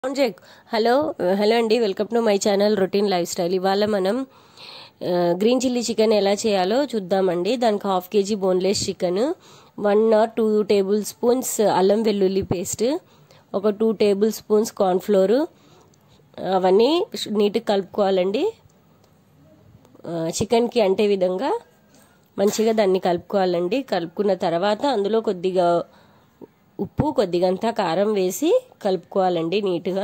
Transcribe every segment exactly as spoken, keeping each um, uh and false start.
Hello hello అండి, welcome to my channel routine life style. ఇవాళ మనం గ్రీన్ చిల్లీ చికెన్ ఎలా చేయాలో చూద్దామండి. దానికి half kg boneless chicken, one or two tablespoons అల్లం వెల్లుల్లి పేస్ట్, ఒక టూ టేబుల్ స్పూన్స్ కార్న్ఫ్లోర్, అవన్నీ నీట్గా కలుపుకోవాలండి. చికెన్కి అంటే విధంగా మంచిగా దాన్ని కలుపుకోవాలండి. కలుపుకున్న తర్వాత అందులో కొద్దిగా ఉప్పు, కొద్దిగంతా కారం వేసి కలుపుకోవాలండి నీట్గా.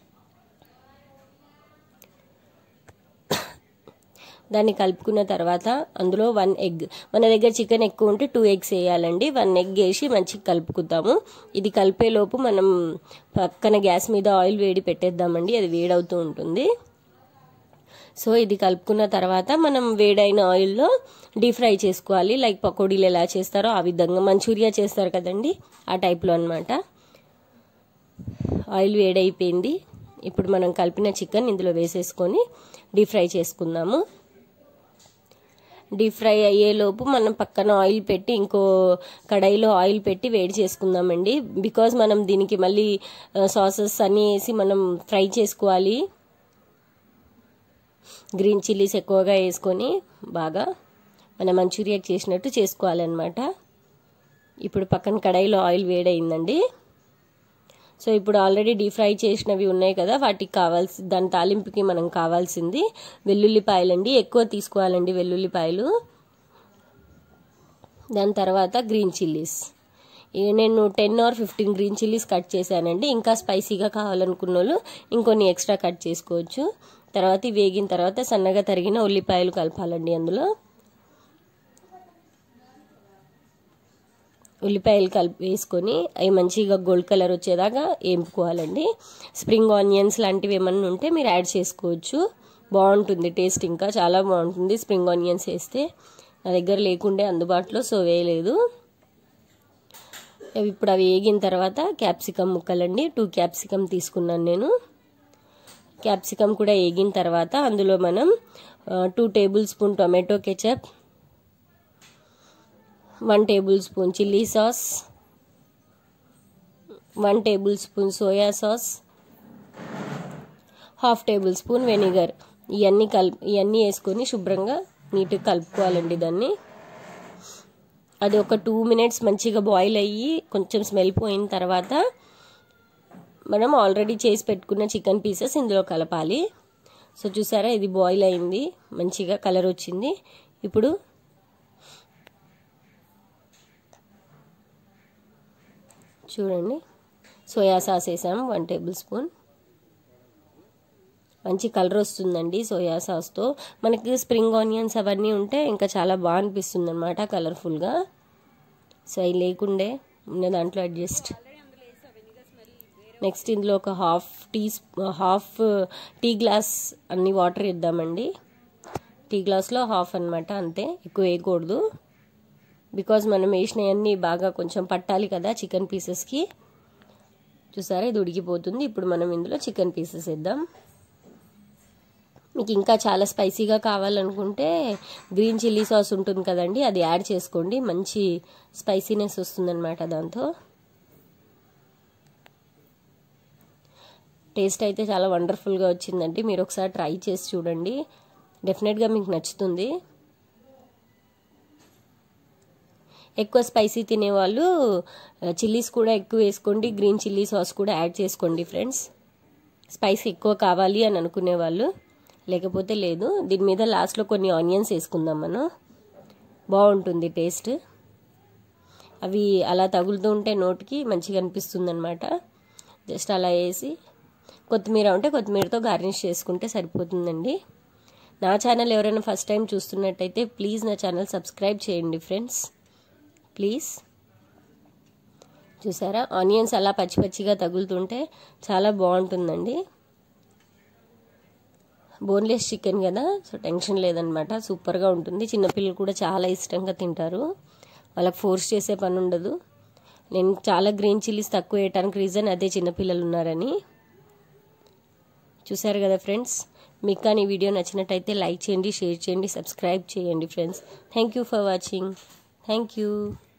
దాన్ని కలుపుకున్న తర్వాత అందులో వన్ ఎగ్, మన దగ్గర చికెన్ ఎక్కువ ఉంటే టూ ఎగ్స్ వేయాలండి. వన్ ఎగ్ వేసి మంచిగా కలుపుకుందాము. ఇది కలిపేలోపు మనం పక్కన గ్యాస్ మీద ఆయిల్ వేడి పెట్టేద్దామండి, అది వేడవుతూ ఉంటుంది. సో ఇది కలుపుకున్న తర్వాత మనం వేడైన ఆయిల్లో డీప్ ఫ్రై చేసుకోవాలి. లైక్ పకోడీలు ఎలా చేస్తారో ఆ విధంగా, మంచూరియా చేస్తారు కదండి ఆ టైప్లో అనమాట. ఆయిల్ వేడైపోయింది. ఇప్పుడు మనం కలిపిన చికెన్ ఇందులో వేసేసుకొని డీప్ ఫ్రై చేసుకుందాము. డీప్ ఫ్రై అయ్యేలోపు మనం పక్కన ఆయిల్ పెట్టి ఇంకో కడాయిలో ఆయిల్ పెట్టి వేడి చేసుకుందామండి. బికాజ్ మనం దీనికి మళ్ళీ సాసెస్ అన్నీ వేసి మనం ఫ్రై చేసుకోవాలి. గ్రీన్ చిల్లీస్ ఎక్కువగా వేసుకొని బాగా మనం మంచూరియా చేసినట్టు చేసుకోవాలన్నమాట. ఇప్పుడు పక్కన కడాయిలో ఆయిల్ వేడయిందండి. సో ఇప్పుడు ఆల్రెడీ డీప్ ఫ్రై చేసినవి ఉన్నాయి కదా, వాటికి కావాల్సి దాని తాలింపుకి మనం కావాల్సింది వెల్లుల్లిపాయలు అండి. ఎక్కువ తీసుకోవాలండి వెల్లుల్లిపాయలు. దాని తర్వాత గ్రీన్ చిల్లీస్, నేను ten or fifteen green chillies cut చేశానండి. ఇంకా స్పైసీగా కావాలనుకున్న వాళ్ళు ఇంకొన్ని ఎక్స్ట్రా కట్ చేసుకోవచ్చు. తర్వాత వేగిన తర్వాత సన్నగా తరిగిన ఉల్లిపాయలు కలపాలండి. అందులో ఉల్లిపాయలు కలిపి వేసుకొని అవి మంచిగా గోల్డ్ కలర్ వచ్చేదాకా వేపుకోవాలండి. స్ప్రింగ్ ఆనియన్స్ లాంటివి ఏమన్నా ఉంటే మీరు యాడ్ చేసుకోవచ్చు, బాగుంటుంది టేస్ట్, ఇంకా చాలా బాగుంటుంది స్ప్రింగ్ ఆనియన్స్ వేస్తే. నా దగ్గర లేకుండే అందుబాటులో, సో వేయలేదు. ఇప్పుడు అవి వేగిన తర్వాత క్యాప్సికమ్ ముక్కలండి, టూ క్యాప్సికమ్ తీసుకున్నాను నేను. క్యాప్సికమ్ కూడా వేగిన తర్వాత అందులో మనం two tablespoon tomato ketchup, one tablespoon chilli sauce, one tablespoon soya sauce, half tablespoon vinegar, ఇవన్నీ కల్ ఇవన్నీ వేసుకొని శుభ్రంగా నీట్గా కలుపుకోవాలండి దాన్ని. అది ఒక టూ మినిట్స్ మంచిగా బాయిల్ అయ్యి కొంచెం స్మెల్ పోయిన తర్వాత మనం ఆల్రెడీ చేసి పెట్టుకున్న చికెన్ పీసెస్ ఇందులో కలపాలి. సో చూసారా, ఇది బాయిల్ అయింది, మంచిగా కలర్ వచ్చింది. ఇప్పుడు చూడండి, సోయా సాస్ వేసాము వన్ టేబుల్ స్పూన్. మంచి కలర్ వస్తుందండి సోయా సాస్తో. మనకి స్ప్రింగ్ ఆనియన్స్ అవన్నీ ఉంటే ఇంకా చాలా బాగా అనిపిస్తుంది అనమాట కలర్ఫుల్గా. సో అవి లేకుండే ఉన్న దాంట్లో అడ్జస్ట్. నెక్స్ట్ ఇందులో ఒక half tea half tea glass అన్ని వాటర్ ఇద్దామండి. టీ గ్లాస్లో హాఫ్ అనమాట, అంతే, ఎక్కువ వేయకూడదు. బికాజ్ మనం వేసినవన్నీ బాగా కొంచెం పట్టాలి కదా చికెన్ పీసెస్కి. చూసారా, ఇది ఉడికిపోతుంది. ఇప్పుడు మనం ఇందులో చికెన్ పీసెస్ వేద్దాం. మీకు ఇంకా చాలా స్పైసీగా కావాలనుకుంటే గ్రీన్ చిల్లీ సాస్ ఉంటుంది కదండి, అది యాడ్ చేసుకోండి, మంచి స్పైసీనెస్ వస్తుందన్నమాట దాంతో. టేస్ట్ అయితే చాలా వండర్ఫుల్గా వచ్చిందండి. మీరు ఒకసారి ట్రై చేసి చూడండి, డెఫినెట్గా మీకు నచ్చుతుంది. ఎక్కువ స్పైసీ తినేవాళ్ళు చిల్లీస్ కూడా ఎక్కువ వేసుకోండి, గ్రీన్ చిల్లీ సాస్ కూడా యాడ్ చేసుకోండి ఫ్రెండ్స్. స్పైసీ ఎక్కువ కావాలి అని అనుకునేవాళ్ళు, లేకపోతే లేదు. దీని మీద లాస్ట్లో కొన్ని ఆనియన్స్ వేసుకుందాం మనం, బాగుంటుంది టేస్ట్. అవి అలా తగులుతూ ఉంటే నోటికి మంచిగా అనిపిస్తుంది అనమాట. జస్ట్ అలా వేసి కొత్తిమీర ఉంటే కొత్తిమీరతో గార్నిష్ చేసుకుంటే సరిపోతుందండి. నా ఛానల్ ఎవరైనా ఫస్ట్ టైం చూస్తున్నట్టయితే ప్లీజ్ నా ఛానల్ సబ్స్క్రైబ్ చేయండి ఫ్రెండ్స్, ప్లీజ్. చూసారా, ఆనియన్స్ అలా పచ్చి పచ్చిగా తగులుతుంటే చాలా బాగుంటుందండి. బోన్లెస్ చికెన్ కదా, సో టెన్షన్ లేదనమాట, సూపర్గా ఉంటుంది. చిన్నపిల్లలు కూడా చాలా ఇష్టంగా తింటారు, వాళ్ళకి ఫోర్స్ చేసే పని ఉండదు. నేను చాలా గ్రీన్ చిల్లీస్ తక్కువ వేయటానికి రీజన్ అదే, చిన్నపిల్లలు ఉన్నారని. చూసారు కదా ఫ్రెండ్స్, మీకు కానీ ఈ వీడియో నచ్చినట్టయితే లైక్ చేయండి, షేర్ చేయండి, సబ్స్క్రైబ్ చేయండి friends. Thank you for watching. Thank you.